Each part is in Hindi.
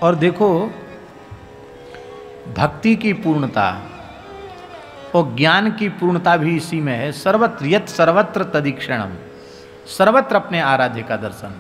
और देखो, भक्ति की पूर्णता और ज्ञान की पूर्णता भी इसी में है। सर्वत्र यत् सर्वत्र तदीक्षणम, सर्वत्र अपने आराध्य का दर्शन,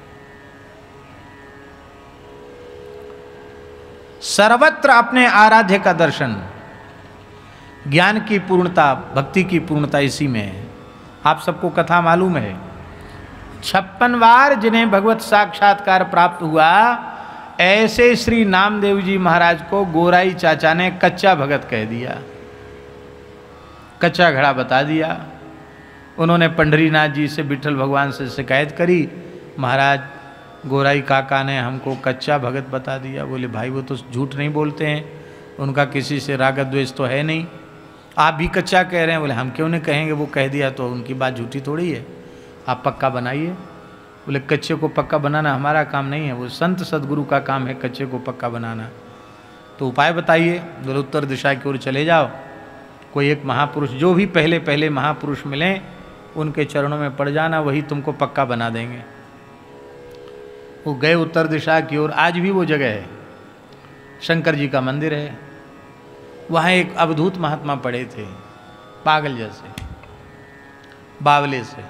सर्वत्र अपने आराध्य का दर्शन। ज्ञान की पूर्णता, भक्ति की पूर्णता इसी में है। आप सबको कथा मालूम है, 56 बार जिन्हें भगवत साक्षात्कार प्राप्त हुआ, ऐसे श्री नामदेव जी महाराज को गोराई चाचा ने कच्चा भगत कह दिया, कच्चा घड़ा बता दिया। उन्होंने पंढरीनाथ जी से, विठल भगवान से शिकायत करी, महाराज गोराई काका ने हमको कच्चा भगत बता दिया। बोले भाई वो तो झूठ नहीं बोलते हैं, उनका किसी से राग द्वेष तो है नहीं, आप भी कच्चा कह रहे हैं। बोले हम क्यों नहीं कहेंगे, वो कह दिया तो उनकी बात झूठी थोड़ी है, आप पक्का बनाइए। बोले कच्चे को पक्का बनाना हमारा काम नहीं है, वो संत सदगुरु का काम है कच्चे को पक्का बनाना। तो उपाय बताइए। बोले उत्तर दिशा की ओर चले जाओ, कोई एक महापुरुष, जो भी पहले पहले महापुरुष मिलें उनके चरणों में पड़ जाना, वही तुमको पक्का बना देंगे। वो गए उत्तर दिशा की ओर। आज भी वो जगह है, शंकर जी का मंदिर है, वहाँ एक अवधूत महात्मा पड़े थे, पागल जैसे, बावले से,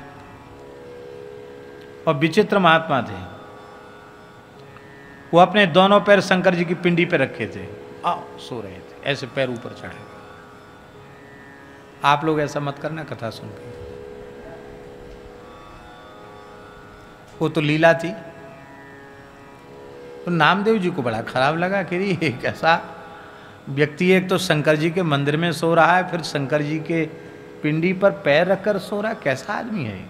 और विचित्र महात्मा थे। वो अपने दोनों पैर शंकर जी की पिंडी पे रखे थे, सो रहे थे, ऐसे पैर ऊपर चढ़े। आप लोग ऐसा मत करना कथा सुन के, वो तो लीला थी। तो नामदेव जी को बड़ा खराब लगा कि ये कैसा व्यक्ति है, एक तो शंकर जी के मंदिर में सो रहा है, फिर शंकर जी के पिंडी पर पैर रखकर सो रहा है, कैसा आदमी है।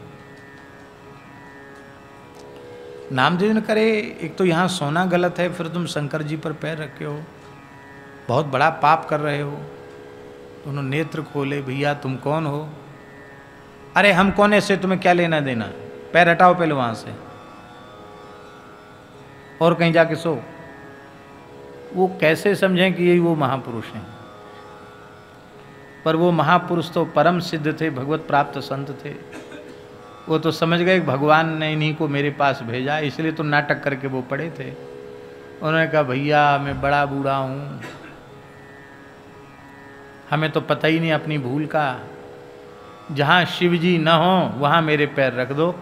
नामदेव ने करे, एक तो यहाँ सोना गलत है, फिर तुम शंकर जी पर पैर रखे हो, बहुत बड़ा पाप कर रहे हो। तो उन्होंने नेत्र खोले, भैया तुम कौन हो? अरे हम कौन, ऐसे तुम्हें क्या लेना देना, पैर हटाओ पहले वहां से और कहीं जाके सो। वो कैसे समझें कि यही वो महापुरुष हैं, पर वो महापुरुष तो परम सिद्ध थे, भगवत प्राप्त संत थे। वो तो समझ गए भगवान ने इन्हीं को मेरे पास भेजा, इसलिए तो नाटक करके वो पड़े थे। उन्होंने कहा भैया मैं बड़ा बूढ़ा हूँ, हमें तो पता ही नहीं अपनी भूल का, जहाँ शिव जी न हो वहाँ मेरे पैर रख दो,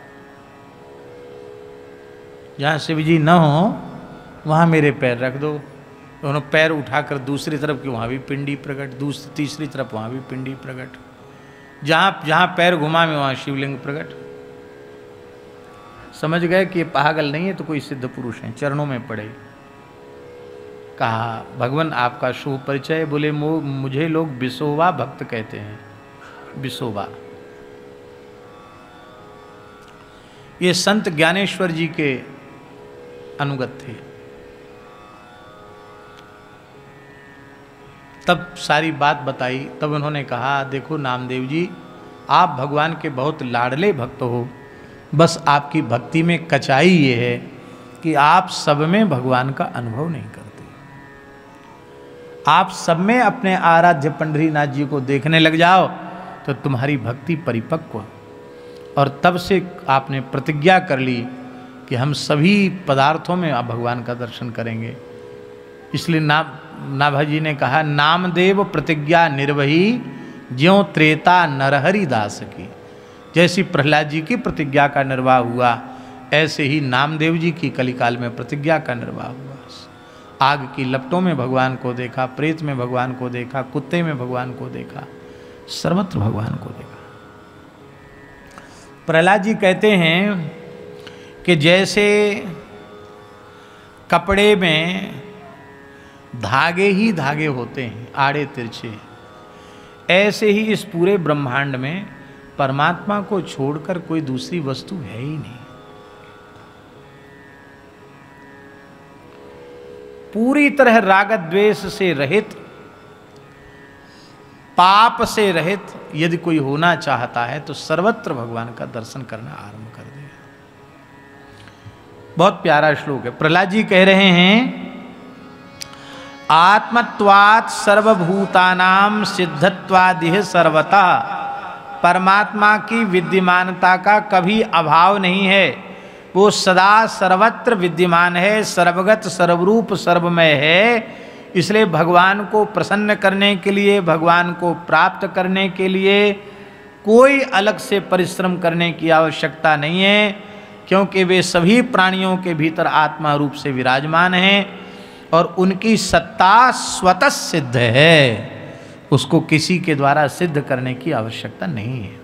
जहाँ शिव जी न हो वहाँ मेरे पैर रख दो। उन्होंने पैर उठाकर दूसरी तरफ की, वहाँ भी पिंडी प्रकट, दूसरी तीसरी तरफ वहाँ भी पिंडी प्रकट, जहाँ जहाँ पैर घुमा में वहाँ शिवलिंग प्रकट। समझ गए कि ये पागल नहीं है तो कोई सिद्ध पुरुष हैं, चरणों में पड़े। कहा भगवान आपका शुभ परिचय। बोले मुझे लोग बिसोबा भक्त कहते हैं, बिसोबा। ये संत ज्ञानेश्वर जी के अनुगत थे। तब सारी बात बताई। तब उन्होंने कहा देखो नामदेव जी, आप भगवान के बहुत लाडले भक्त हो, बस आपकी भक्ति में कचाई ये है कि आप सब में भगवान का अनुभव नहीं करते। आप सब में अपने आराध्य पंढरीनाथ जी को देखने लग जाओ तो तुम्हारी भक्ति परिपक्व। और तब से आपने प्रतिज्ञा कर ली कि हम सभी पदार्थों में आप भगवान का दर्शन करेंगे। इसलिए नाभाजी ने कहा नामदेव प्रतिज्ञा निर्वही ज्यों त्रेता नरहरि दास की। जैसी प्रहलाद जी की प्रतिज्ञा का निर्वाह हुआ, ऐसे ही नामदेव जी की कलिकाल में प्रतिज्ञा का निर्वाह हुआ। आग की लपटों में भगवान को देखा, प्रेत में भगवान को देखा, कुत्ते में भगवान को देखा, सर्वत्र भगवान को देखा। प्रहलाद जी कहते हैं कि जैसे कपड़े में धागे ही धागे होते हैं आड़े तिरछे, ऐसे ही इस पूरे ब्रह्मांड में परमात्मा को छोड़कर कोई दूसरी वस्तु है ही नहीं। पूरी तरह राग द्वेष से रहित, पाप से रहित यदि कोई होना चाहता है तो सर्वत्र भगवान का दर्शन करना आरंभ कर दे। बहुत प्यारा श्लोक है। प्रहलाद जी कह रहे हैं आत्मत्वात् सर्वभूतानां सिद्धत्वादिह सर्वतः। परमात्मा की विद्यमानता का कभी अभाव नहीं है, वो सदा सर्वत्र विद्यमान है, सर्वगत सर्वरूप सर्वमय है। इसलिए भगवान को प्रसन्न करने के लिए, भगवान को प्राप्त करने के लिए कोई अलग से परिश्रम करने की आवश्यकता नहीं है, क्योंकि वे सभी प्राणियों के भीतर आत्मा रूप से विराजमान हैं और उनकी सत्ता स्वतः सिद्ध है। उसको किसी के द्वारा सिद्ध करने की आवश्यकता नहीं है।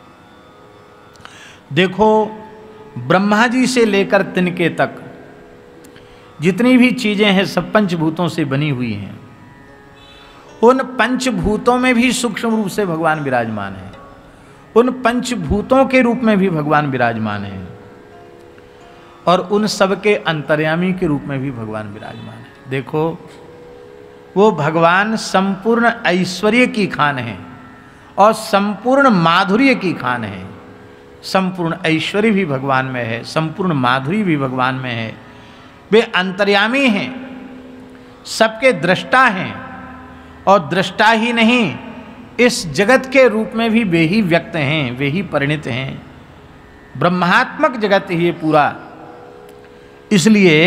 देखो, ब्रह्मा जी से लेकर तिनके तक जितनी भी चीजें हैं सब पंचभूतों से बनी हुई हैं। उन पंचभूतों में भी सूक्ष्म रूप से भगवान विराजमान है, उन पंचभूतों के रूप में भी भगवान विराजमान है, और उन सब के अंतर्यामी के रूप में भी भगवान विराजमान है। देखो, वो भगवान संपूर्ण ऐश्वर्य की खान है और संपूर्ण माधुर्य की खान है। संपूर्ण ऐश्वर्य भी भगवान में है, संपूर्ण माधुर्य भी भगवान में है। वे अंतर्यामी हैं, सबके दृष्टा हैं, और दृष्टा ही नहीं, इस जगत के रूप में भी वे ही व्यक्त हैं, वे ही परिणित हैं। ब्रह्मात्मक जगत ये पूरा। इसलिए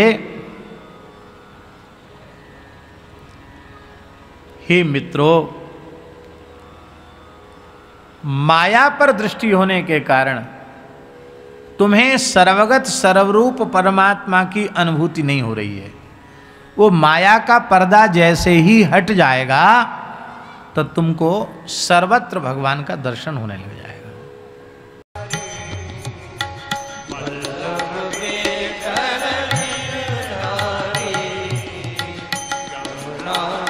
हे मित्रों, माया पर दृष्टि होने के कारण तुम्हें सर्वगत सर्वरूप परमात्मा की अनुभूति नहीं हो रही है। वो माया का पर्दा जैसे ही हट जाएगा तो तुमको सर्वत्र भगवान का दर्शन होने लग जाएगा। वल्लभ के कर गिरधारी, यमुना